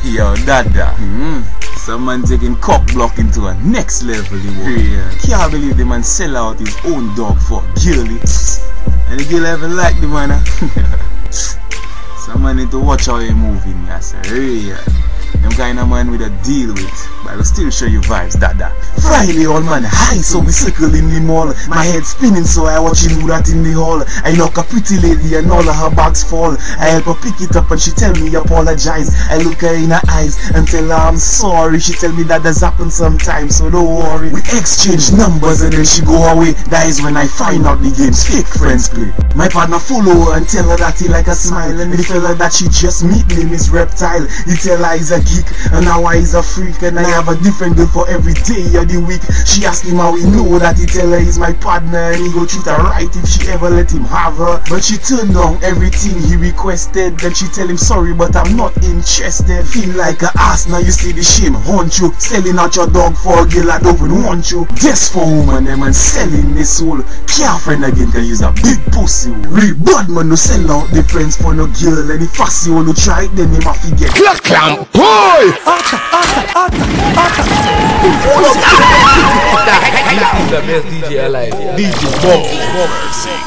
Yo, Dada. Some man taking cock blocking to a next level. Can't believe the man sell out his own dog for girlie. And the girl even like the man. Some man need to watch how you moving, yes, real. Them kind of man with a deal with, but I will still show you vibes, Dada. Friday, old man, high, so we circle in the mall. My head spinning, so I watch him do that in the hall. I knock a pretty lady and all of her bags fall. I help her pick it up and she tell me apologize. I look her in her eyes and tell her I'm sorry. She tell me that does happen sometimes, so don't worry. We exchange numbers and then she go away. That is when I find out the game's fake friends play. My partner follow her and tell her that he like a smile. And the fella that she just meet name is Reptile. He tell her he's a geek and now he's a freak, and I have a different girl for every day of the week. She ask him how he know that, he tell her he's my partner and he go treat her right if she ever let him have her. But she turned down everything he requested. Then she tell him sorry but I'm not interested. Feel like a ass, now you see the shame haunt you. Selling out your dog for a girl that don't even want you. Just for woman them and selling the soul. Can't friend again cause he's a big pussy. Real bad man no sell out the friends for no girl. And if fussy want to try it then he must forget. Clamp boy! The best DJ alive. DJ Bob.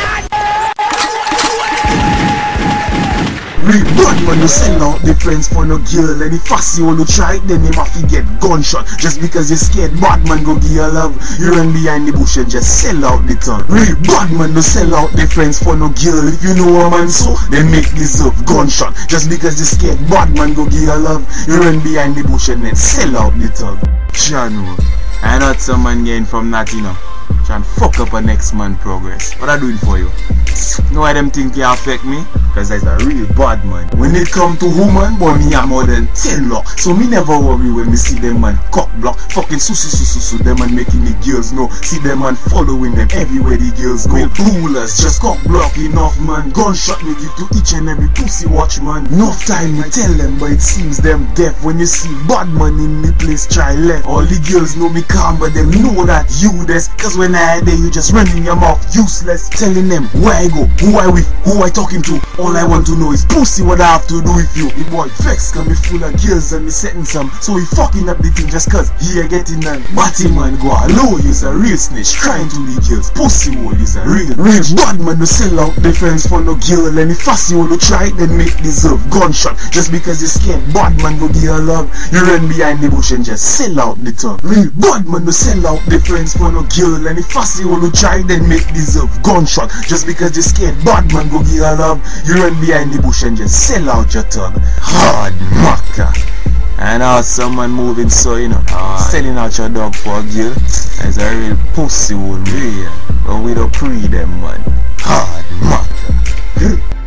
Real bad man no sell out the friends for no girl. And if fussy want to try it then he must get gunshot. Just because you're scared bad man go give you love. You run behind the bush and just sell out the tongue. Real bad man no sell out the friends for no girl. If you know a man so then make deserve gunshot. Just because you're scared bad man go give you love. You run behind the bush and then sell out the tongue. Chano, I know some man getting from that, you know. Trying to fuck up a next man progress. What I doing for you? Know why them think can affect me? Cause that's a real bad man. When it come to woman, boy me have more than 10 lock. So me never worry when me see them man cock block. Fucking su them man making the girls know. See them man following them everywhere the girls go. Rulers just cock block enough man. Gunshot me give to each and every pussy watch man. Enough time me tell them but it seems them deaf. When you see bad man in the place try left. All the girls know me calm but them know that you this. Cause when I there you just running your mouth useless. Telling them where I go, who I with, who I talking to. All I want to know is pussy what I have to do with you. The boy vex cause me full of girls and me setting some. So he fucking up the thing just cause he ain't getting none. Batty man go hello, you's a real snitch. Crying to the girls, pussy hole is a real bad man no sell out the friends for no girl. And if fussy want to try it then make deserve gunshot. Just because you're scared bad man go give her love. You run behind the bush and just sell out the tongue. Real bad man no sell out the friends for no girl. And if fussy want to try it then make deserve gunshot. Just because you're scared bad man go give her love. You run behind the bush and just sell out your tongue. Hard maca. And now someone moving so you know selling out your dog for a girl. That's a real pussy hole real. But we don't pre them man. Hard maca.